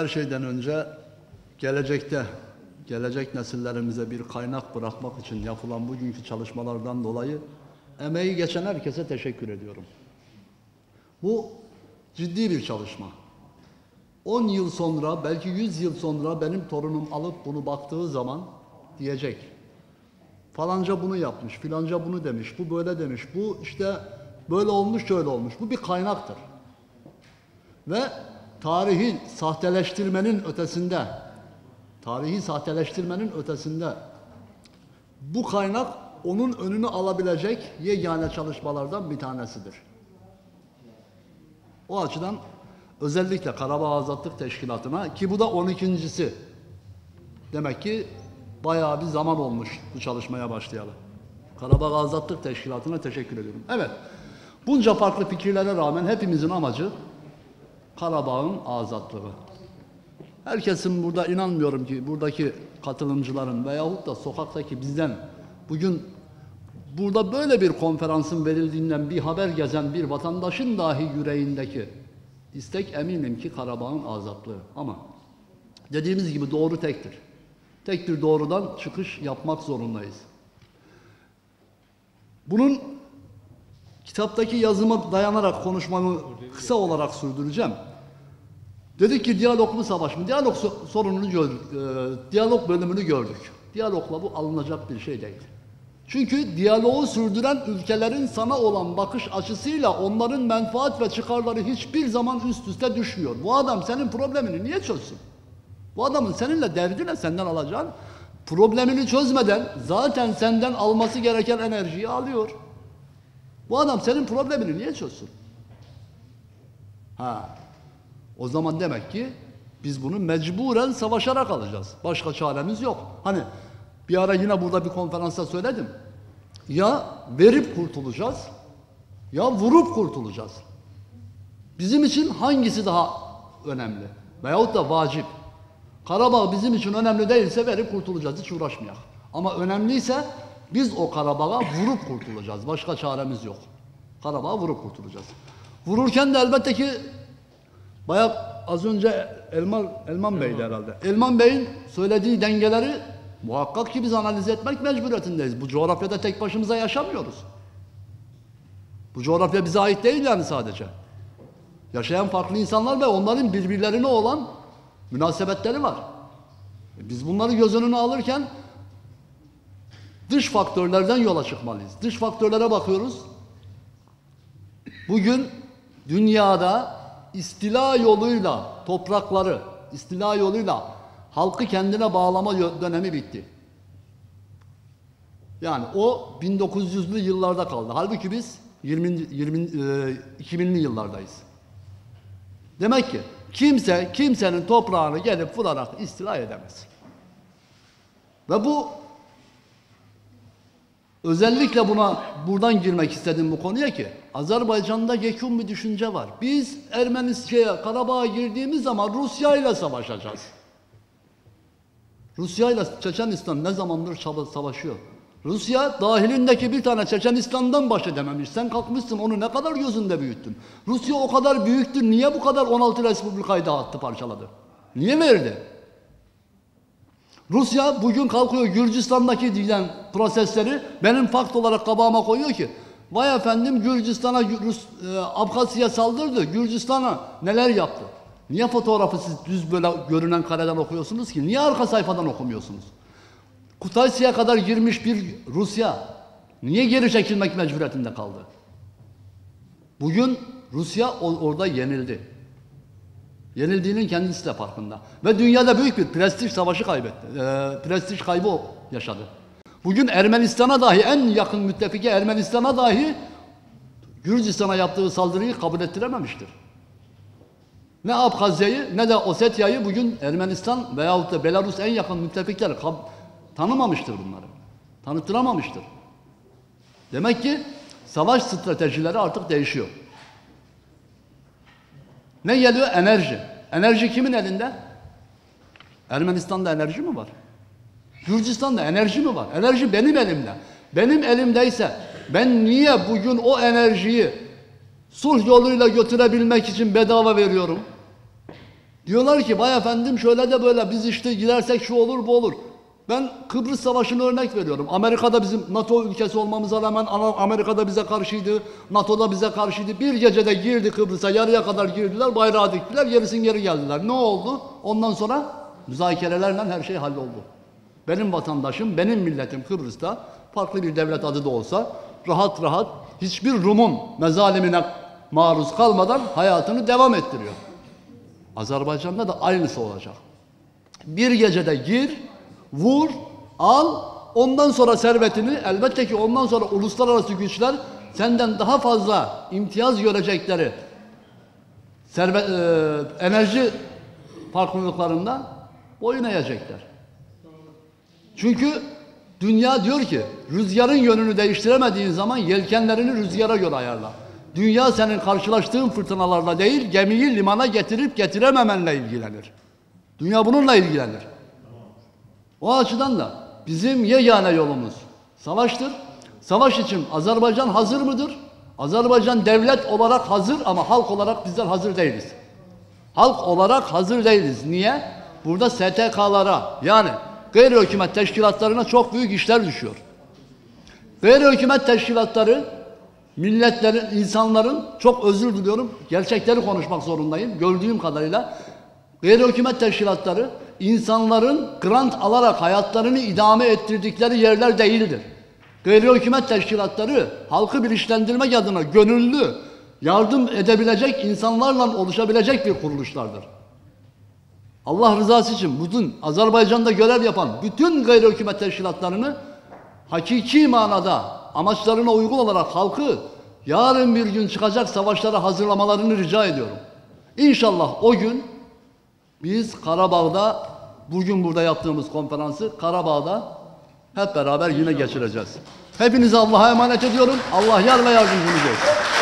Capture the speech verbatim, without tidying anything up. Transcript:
her şeyden önce gelecekte, gelecek nesillerimize bir kaynak bırakmak için yapılan bugünkü çalışmalardan dolayı emeği geçen herkese teşekkür ediyorum. Bu ciddi bir çalışma. on yıl sonra, belki yüz yıl sonra benim torunum alıp bunu baktığı zaman diyecek. Falanca bunu yapmış, filanca bunu demiş, bu böyle demiş, bu işte böyle olmuş, şöyle olmuş. Bu bir kaynaktır. Ve tarihi sahteleştirmenin ötesinde, tarihi sahteleştirmenin ötesinde bu kaynak onun önünü alabilecek yegane çalışmalardan bir tanesidir. O açıdan özellikle Karabağ Azatlık Teşkilatı'na, ki bu da on ikincisi. Demek ki bayağı bir zaman olmuş bu çalışmaya başlayalı. Karabağ Azatlık Teşkilatı'na teşekkür ediyorum. Evet, bunca farklı fikirlere rağmen hepimizin amacı Karabağ'ın azatlığı. Herkesin burada, inanmıyorum ki buradaki katılımcıların veyahut da sokaktaki bizden bugün burada böyle bir konferansın verildiğinden bir haber gezen bir vatandaşın dahi yüreğindeki istek eminim ki Karabağ'ın azatlığı. Ama dediğimiz gibi doğru tektir. Tek bir doğrudan çıkış yapmak zorundayız. Bunun kitaptaki yazıma dayanarak konuşmamı kısa olarak sürdüreceğim. Dedik ki diyaloglu savaş mı? Diyalog sorununu gördük, e, diyalog bölümünü gördük. Diyalogla bu alınacak bir şey değil. Çünkü diyaloğu sürdüren ülkelerin sana olan bakış açısıyla onların menfaat ve çıkarları hiçbir zaman üst üste düşmüyor. Bu adam senin problemini niye çözsün? Bu adamın seninle derdi ne, senden alacağın? Problemini çözmeden zaten senden alması gereken enerjiyi alıyor. Bu adam senin problemini niye çözsün? Ha. O zaman demek ki biz bunu mecburen savaşarak alacağız. Başka çaremiz yok. Hani bir ara yine burada bir konferansta söyledim. Ya verip kurtulacağız ya vurup kurtulacağız. Bizim için hangisi daha önemli? Veyahut da vacip. Karabağ bizim için önemli değilse verip kurtulacağız. Hiç uğraşmayalım. Ama önemliyse biz o Karabağ'a vurup kurtulacağız. Başka çaremiz yok. Karabağ'a vurup kurtulacağız. Vururken de elbette ki bayağı az önce Elman, Elman Bey'di herhalde. Elman Bey'in söylediği dengeleri muhakkak ki biz analiz etmek mecburiyetindeyiz. Bu coğrafyada tek başımıza yaşamıyoruz. Bu coğrafya bize ait değil yani sadece. Yaşayan farklı insanlar ve onların birbirlerine olan münasebetleri var. Biz bunları göz önüne alırken dış faktörlerden yola çıkmalıyız. Dış faktörlere bakıyoruz. Bugün dünyada istila yoluyla toprakları, istila yoluyla halkı kendine bağlama dönemi bitti. Yani o bin dokuz yüzlü yıllarda kaldı. Halbuki biz yirmi, yirmi, iki binli yıllardayız. Demek ki kimse kimsenin toprağını gelip vurarak istila edemez. Ve bu özellikle buna buradan girmek istedim bu konuya ki Azerbaycan'da yekun bir düşünce var. Biz Ermenistan'a, Karabağ'a girdiğimiz zaman Rusya ile savaşacağız. Rusya ile Çeçenistan ne zamandır savaşıyor. Rusya dahilindeki bir tane Çeçenistan'dan baş edememiş. Sen kalkmışsın onu ne kadar gözünde büyüttün. Rusya o kadar büyüktür. Niye bu kadar on altı Respublika'yı dağıttı, parçaladı? Niye verdi? Rusya bugün kalkıyor Gürcistan'daki diyen prosesleri benim fakt olarak kabağıma koyuyor ki vay efendim Gürcistan'a, Rus, e, Abkhazya saldırdı. Gürcistan'a neler yaptı? Niye fotoğrafı siz düz böyle görünen kareden okuyorsunuz ki? Niye arka sayfadan okumuyorsunuz? Kutasya'ya kadar girmiş bir Rusya niye geri çekilmek mecburiyetinde kaldı? Bugün Rusya orada yenildi. Yenildiğinin kendisi de farkında. Ve dünyada büyük bir prestij savaşı kaybetti. E, prestij kaybı yaşadı. Bugün Ermenistan'a dahi, en yakın müttefiki Ermenistan'a dahi Gürcistan'a yaptığı saldırıyı kabul ettirememiştir. Ne Abkhazya'yı ne de Osetya'yı bugün Ermenistan veyahut da Belarus en yakın müttefikler tanımamıştır bunları. Tanıttıramamıştır. Demek ki savaş stratejileri artık değişiyor. Ne geliyor? Enerji. Enerji kimin elinde? Ermenistan'da enerji mi var? Gürcistan'da enerji mi var? Enerji benim elimde. Benim elimdeyse ben niye bugün o enerjiyi sulh yoluyla götürebilmek için bedava veriyorum? Diyorlar ki vay efendim şöyle de böyle biz işte gidersek şu olur bu olur. Ben Kıbrıs Savaşı'nı örnek veriyorum. Amerika'da bizim NATO ülkesi olmamıza rağmen Amerika'da bize karşıydı. NATO'da bize karşıydı. Bir gecede girdi Kıbrıs'a, yarıya kadar girdiler, bayrağı diktiler, gerisin geri geldiler. Ne oldu? Ondan sonra müzakerelerle her şey halloldu. Benim vatandaşım, benim milletim Kıbrıs'ta farklı bir devlet adı da olsa rahat rahat hiçbir Rum'un mezalimine maruz kalmadan hayatını devam ettiriyor. Azerbaycan'da da aynısı olacak. Bir gecede gir, vur, al, ondan sonra servetini, elbette ki ondan sonra uluslararası güçler senden daha fazla imtiyaz görecekleri servet, e, enerji farklılıklarından boyun eğecekler. Çünkü dünya diyor ki rüzgarın yönünü değiştiremediğin zaman yelkenlerini rüzgara göre ayarla. Dünya senin karşılaştığın fırtınalarla değil, gemiyi limana getirip getirememenle ilgilenir. Dünya bununla ilgilenir. O açıdan da bizim yegane yolumuz savaştır. Savaş için Azerbaycan hazır mıdır? Azerbaycan devlet olarak hazır ama halk olarak bizler hazır değiliz. Halk olarak hazır değiliz. Niye? Burada S T K'lara yani gayri hükümet teşkilatlarına çok büyük işler düşüyor. Gayri hükümet teşkilatları milletlerin, insanların, çok özür diliyorum, gerçekleri konuşmak zorundayım. Gördüğüm kadarıyla gayri hükümet teşkilatları insanların grant alarak hayatlarını idame ettirdikleri yerler değildir. Gayri hükümet teşkilatları halkı bilinçlendirmek adına gönüllü yardım edebilecek insanlarla oluşabilecek bir kuruluşlardır. Allah rızası için bütün Azerbaycan'da görev yapan bütün gayri hükümet teşkilatlarını hakiki manada amaçlarına uygun olarak halkı yarın bir gün çıkacak savaşlara hazırlamalarını rica ediyorum. İnşallah o gün biz Karabağ'da bugün burada yaptığımız konferansı Karabağ'da hep beraber yine geçireceğiz. Hepinizi Allah'a emanet ediyorum. Allah yar ve yardımcınız olsun.